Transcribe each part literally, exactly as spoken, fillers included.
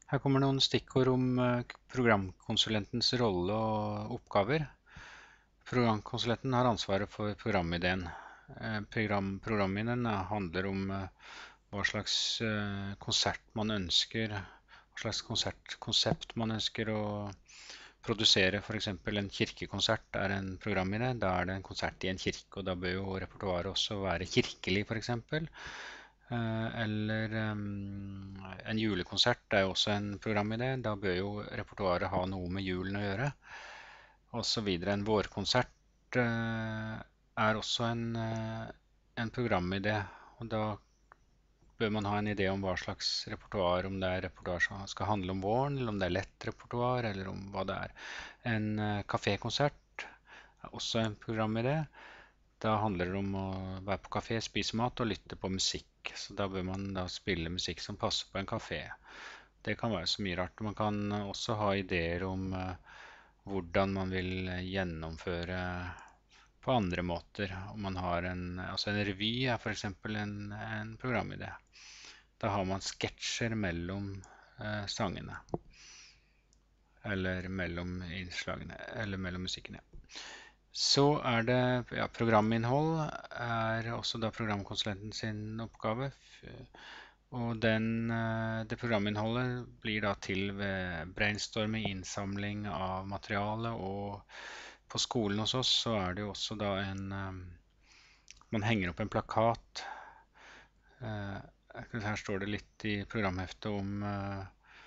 Her kommer noen stikkord om eh, programkonsulentens rolle og oppgaver. Programkonsulenten har ansvaret for programideen. Eh, Program, programideen eh, handler om eh, hva slags eh, konsert man ønsker, hva slags konsertkonsept man ønsker å produsere. For eksempel en kirkekonsert er en programidé. Da er det en konsert i en kirke, og da bør jo repertoaret også være kirkelig, for eksempel. Eh, Eller em, en julekonsert er jo også en programidé. Da bør jo repertoaret ha noe med julen å gjøre. Og så videre. En vårkonsert eh, er også en, eh, en programidé. Og da bør man ha en idé om hva slags repertoar, om det er repertoar som skal handle om våren, eller om det er lett repertoar, eller om hva det er. En eh, kafékonsert er også en programidé. Da handler det om å være på kafé, spise mat og lytte på musikk. Så da bør man da spille musikk som passer på en kafé. Det kan være så mye rart. Man kan også ha ideer om eh, hvordan man vil gjennomføre på andre måter. Om man har en, altså en revy er for eksempel en, en programidé. Da har man sketsjer mellom eh, sangene. Eller mellom innslagene, eller mellom musikkene. Så er det ja, programinnhold er også da programkonsulenten sin oppgave. Og den, eh, det programinnholdet blir da til ved brainstorming, innsamling av materiale. Og på skolen hos oss så er det jo også da en eh, man henger opp en plakat. Eh, Her står det litt i programheftet om eh,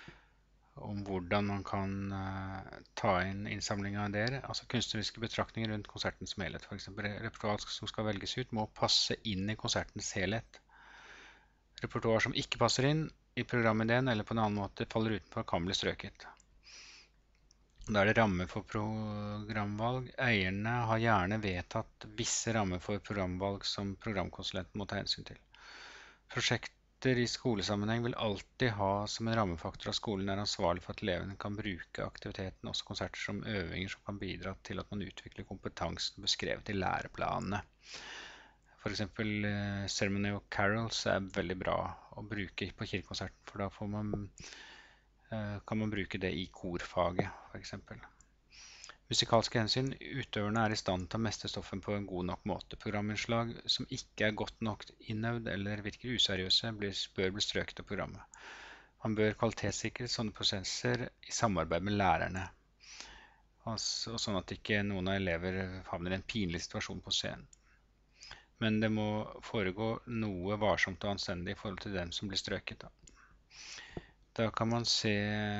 om hvordan man kan eh, ta inn innsamling av ideer, altså kunstneriske betraktninger rundt konserten som helhet. For eksempel repertoar som skal velges ut, må passe inn i konsertens helhet. Repertoar som ikke passer inn i programideen eller på en annen måte faller utenfor, kan bli strøket. Da er det rammer for programvalg. Eierne har gjerne vedtatt visse rammer for programvalg som programkonsulenten må ta hensyn til. Prosjekter i skolesammenheng vil alltid ha som en rammefaktor at skolen er ansvarlig for at elevene kan bruke aktiviteten, også konserter som øvinger som kan bidra til at man utvikler kompetansen beskrevet i læreplanene. For eksempel eh, Ceremony of Carols er veldig bra å bruke på kirkekonserten, for da får man, eh, kan man bruke det i korfaget, for eksempel. Musikalske hensyn. Utøverne er i stand til å mestre stoffen på en god nok måte. Programinnslag som ikke er godt nok innøvd eller virker useriøse, blir, bør bli strøket av programmet. Man bør kvalitetssikre sånne prosesser i samarbeid med lærerne, altså, sånn at ikke noen av elever havner i en pinlig situasjon på scenen. Men det må foregå noe varsomt og anstendig i forhold til dem som blir strøket. Da, da kan man se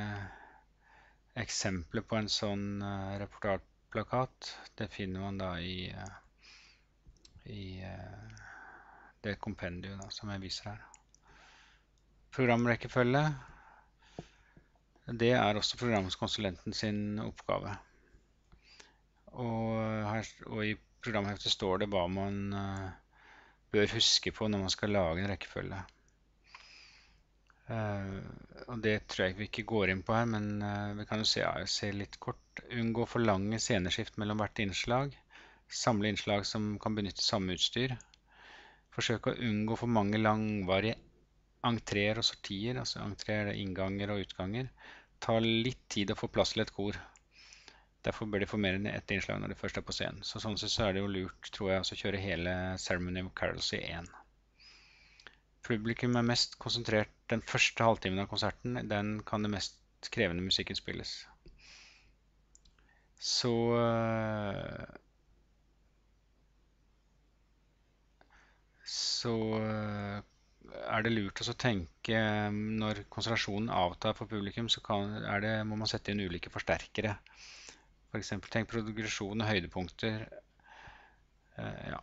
eksempler på en sånn uh, reportasjeplakat. Det finner man da i, uh, i uh, det kompendium da, som jeg viser her. Programrekkefølge. Det er også programkonsulenten sin oppgave. Og, her, og i programheftet står det hva man uh, bør huske på når man skal lage en rekkefølge. Uh, og det tror jeg vi ikke går inn på her, men uh, vi kan jo se, ja, se litt kort. Unngå for lange sceneskift mellom hvert innslag. Samle innslag som kan benytte samme utstyr. Forsøke å unngå for mange langvarige entréer og sortier. Altså entréer, innganger og utganger. Ta litt tid å få plass til et kor. Derfor bør de få mer enn ett innslag når de først er på scenen. Så sånn sett så er det jo lurt, tror jeg, å kjøre hele Ceremony of Carols i én. Publikum er mest konsentrert den første halvtimen av konserten. Den kan det mest krevende musikken spilles. Så Så er det lurt å tenke når konsentrasjonen avtar for publikum, så kan, er det, må man sette inn ulike forsterkere. For eksempel tenk progresjon og høydepunkter. Ja.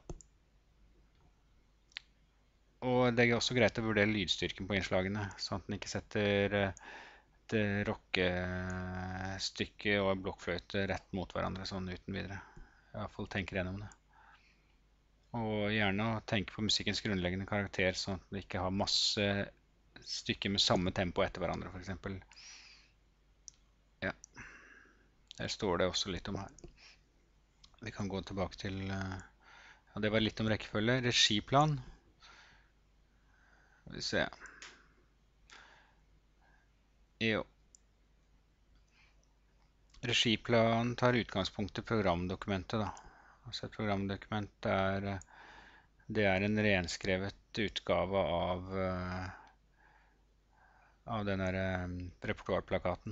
Og det er også greit å vurdere lydstyrken på innslagene, sånn at den ikke setter et rockestykke og en blokkfløyte rett mot hverandre sånn uten videre. I hvert fall tenker gjennom det. Og gjerne å tenke på musikkens grunnleggende karakter, sånn at vi ikke har masse stykker med samme tempo etter hverandre, for eksempel. Ja, der står det også litt om her. Vi kan gå tilbake til, ja, det var litt om rekkefølge. Regiplan. Vi se. Jo. Regiplanen tar utgangspunkt i programdokumentet, da. Altså et programdokument er, det er en renskrevet utgave av, eh, av den der eh, repertoarplakaten.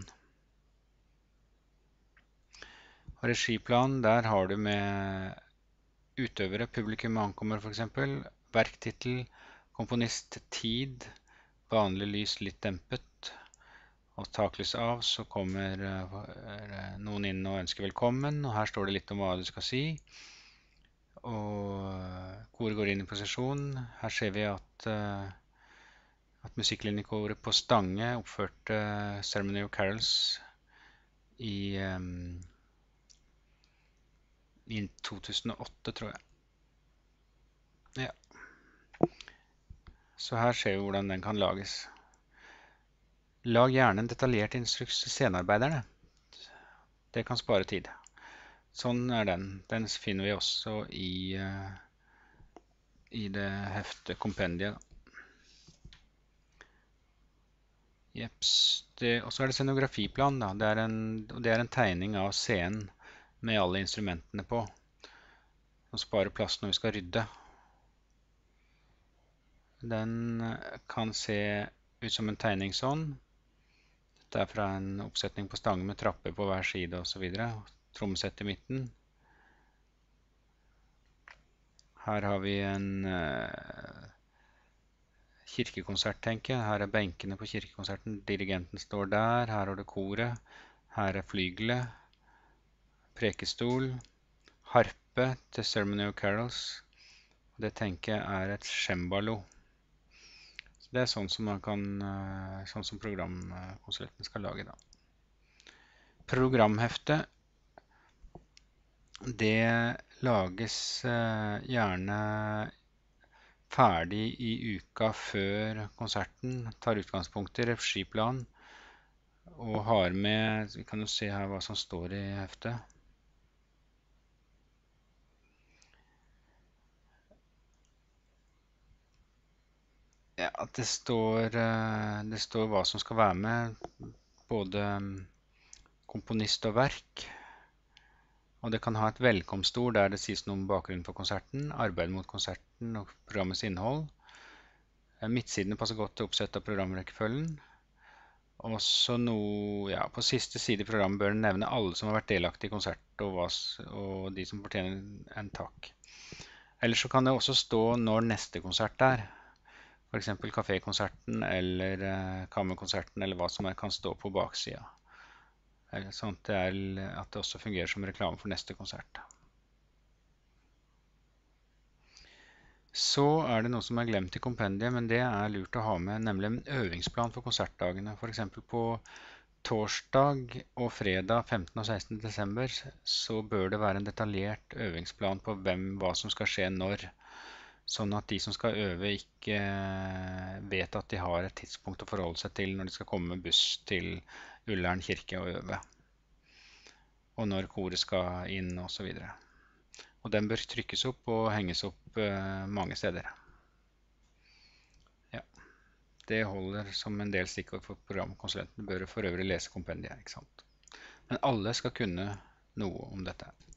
Og regiplanen, der har du med utøvere, publikum ankommer for eksempel, verktittel, komponist, tid, vanlig lys litt dempet, og taklys av, så kommer eh, noen inn og ønsker velkommen, og her står det litt om hva du skal si. Og koret går inn i posisjon. Her ser vi at, uh, at musikklinjekoret på Stange oppførte Ceremony of Carols i, um, i to tusen og åtte, tror jeg. Ja. Så her ser vi hvordan den kan lages. Lag gjerne en detaljert instruks til scenearbeiderne. Det kan spare tid. Sånn er den. Den finner vi også i, uh, i det hefte kompendiet. Jeps. Og så er det scenografiplan, da. Det er, en, det er en tegning av scenen med alle instrumentene på. Som sparer plass når vi skal rydde. Den kan se ut som en tegning sånn. Dette er fra en oppsetning på stange med trapper på hver side og så videre. Trommesett i midten. Her har vi en uh, kirkekonsert, tenker jeg. Her er benkene på kirkekonserten. Dirigenten står der. Her har du koret. Her er flygelet. Prekestol. Harpe til Ceremony of Carols. Det tenker jeg er et cembalo. Så det er sånn som man kan, uh, sånn som programkonsulenten skal lage, da. Programhefte. Det lages uh, gjerne ferdig i uka før konserten, tar utgangspunkt i regiplan og har med, vi kan jo se her hva som står i heftet. Ja, det står, det står hva som skal være med, både komponist og verk. Og det kan ha et velkomstord der det sies noe om bakgrunnen for konserten, arbeid mot konserten og programmets innhold. Midtsidene passer godt til oppsett av programrekkefølgen. Også noe, ja, på siste side i programmet bør den nevne alle som har vært delaktige i konsert, og, hva, og de som fortjener en takk. Ellers så kan det også stå når neste konsert er. For eksempel kafékonserten eller uh, kammerkonserten, eller hva som er, kan stå på baksida. Sånn at det, er, at det også fungerer som reklame for neste konsert. Så er det noe som er glemt i kompendiet, men det er lurt å ha med, nemlig en øvingsplan for konsertdagene. For eksempel på torsdag og fredag femtende og sekstende desember så bør det være en detaljert øvingsplan på hvem, hva som skal skje når. Sånn at de som skal øve ikke vet at de har et tidspunkt å forholde seg til når de skal komme med buss til Ullern kirke og øve. Og når koret skal inn og så videre. Og den bør trykkes opp og henges opp uh, mange steder. Ja, det holder som en del stikkord for programkonsulenten. Du bør for øvrig lese kompendiet, ikke sant? Men alle skal kunne noe om dette.